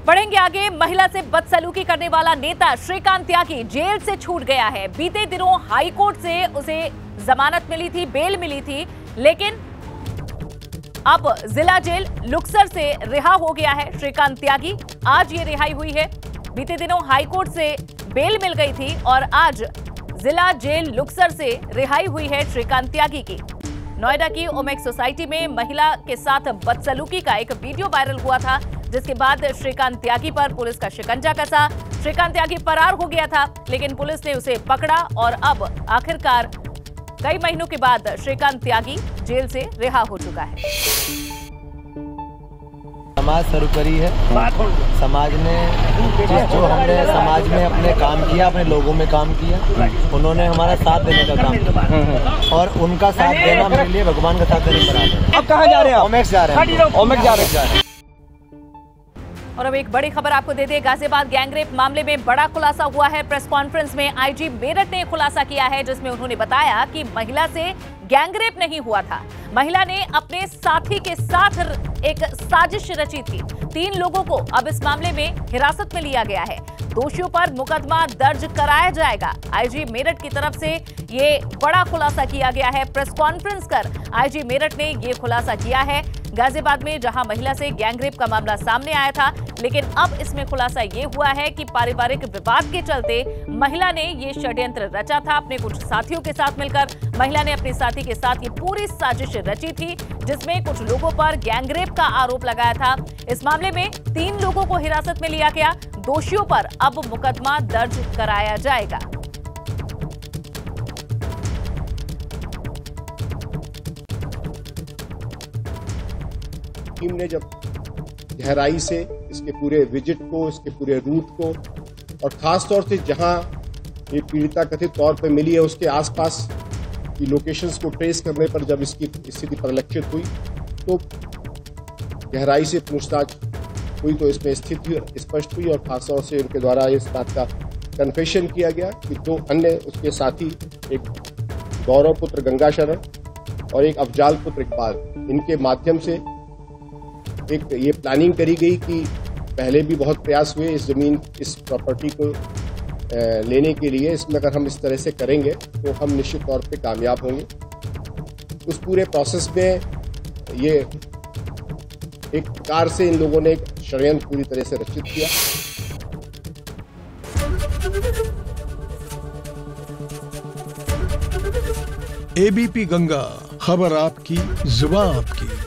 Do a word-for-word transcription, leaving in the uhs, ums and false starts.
बढ़ेंगे आगे। महिला से बदसलूकी करने वाला नेता श्रीकांत त्यागी जेल से छूट गया है। बीते दिनों हाईकोर्ट से उसे जमानत मिली थी, बेल मिली थी, लेकिन अब जिला जेल लुक्सर से रिहा हो गया है श्रीकांत त्यागी। आज ये रिहाई हुई है। बीते दिनों हाईकोर्ट से बेल मिल गई थी और आज जिला जेल लुक्सर से रिहाई हुई है श्रीकांत त्यागी की। नोएडा की ओमेक्स सोसाइटी में महिला के साथ बदसलूकी का एक वीडियो वायरल हुआ था, जिसके बाद श्रीकांत त्यागी पर पुलिस का शिकंजा कसा। श्रीकांत त्यागी फरार हो गया था, लेकिन पुलिस ने उसे पकड़ा और अब आखिरकार कई महीनों के बाद श्रीकांत त्यागी जेल से रिहा हो चुका है। समाज शुरू करी है। समाज ने जो हमने समाज में अपने काम किया, अपने लोगों में काम किया, उन्होंने हमारा साथ देने का काम किया और उनका साथ देना मेरे लिए भगवान का साथ देने बराबर है। अब कहाँ जा रहे हैं? ओमेक्स जा रहे हैं। ओमेक्स जा रहे हैं। और अब एक बड़ी खबर आपको दे दें। गाजियाबाद गैंगरेप मामले में बड़ा खुलासा हुआ है। प्रेस कॉन्फ्रेंस में आईजी मेरठ ने खुलासा किया है, जिसमें उन्होंने बताया कि महिला से गैंगरेप नहीं हुआ था। महिला ने अपने साथी के साथ एक साजिश रची थी। तीन लोगों को अब इस मामले में हिरासत में लिया गया है। दोषियों पर मुकदमा दर्ज कराया जाएगा। आईजी मेरठ की तरफ से ये बड़ा खुलासा किया गया है। प्रेस कॉन्फ्रेंस कर आईजी मेरठ ने ये खुलासा किया है। गाजियाबाद में जहां महिला से गैंगरेप का मामला सामने आया था, लेकिन अब इसमें खुलासा ये हुआ है कि पारिवारिक विवाद के चलते महिला ने ये षड्यंत्र रचा था। अपने कुछ साथियों के साथ मिलकर महिला ने अपने साथी के साथ ये पूरी साजिश रची थी, जिसमें कुछ लोगों पर गैंगरेप का आरोप लगाया था। इस मामले में तीन लोगों को हिरासत में लिया गया। दोषियों पर अब मुकदमा दर्ज कराया जाएगा। टीम ने जब गहराई से इसके पूरे विजिट को, इसके पूरे रूट को और खास तौर से जहां ये पीड़िता कथित तौर पर मिली है उसके आसपास की लोकेशंस को ट्रेस करने पर जब इसकी स्थिति परिलक्षित हुई तो गहराई से पूछताछ हुई तो इसमें स्थिति स्पष्ट हुई और खास तौर से उनके द्वारा इस बात का कन्फेशन किया गया कि दो अन्य उसके साथी, एक गौरव पुत्र गंगा शरण और एक अफजाल पुत्र इकबाल, इनके माध्यम से एक ये प्लानिंग करी गई कि पहले भी बहुत प्रयास हुए इस जमीन, इस प्रॉपर्टी को लेने के लिए। इसमें अगर हम इस तरह से करेंगे तो हम निश्चित तौर पे कामयाब होंगे। उस पूरे प्रोसेस में ये एक प्रकार से इन लोगों ने एक षड्यंत्र पूरी तरह से रचित किया। एबीपी गंगा, खबर आपकी, जुबान आपकी।